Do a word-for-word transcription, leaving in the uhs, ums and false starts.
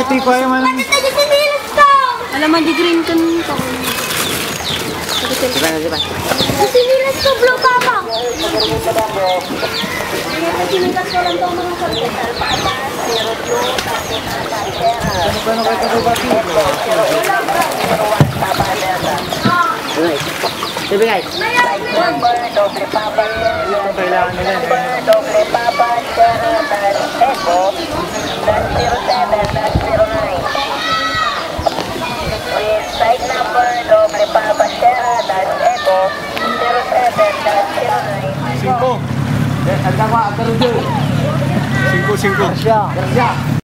Kiti ko ay man. Alam mo, di green kan ko. Diba, diba? Sinilas ko, blue papa. Sinilas ko lang daw mga kapital. Ano kayo ito ba? Diba guys? Doble papa. Kailangan nila. Doble papa, Sierra, dan Echo, dan zero seven, dan zero nine. With side number, doble papa, Sierra, dan Echo, zero seven, dan zero nine. Cinco. Eh, ang tawa, ang tarudo. Cinco, cinco. Gracias. Gracias.